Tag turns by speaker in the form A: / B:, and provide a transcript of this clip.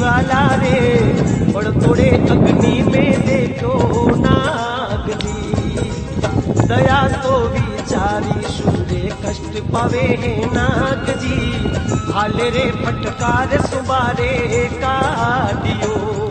A: वाला रे और तोड़े अग्नि में देखो नाग जी। दया तो विचारी सूरे कष्ट पावे है नाग जी। हाले रे फटकार सुबारे का दियो।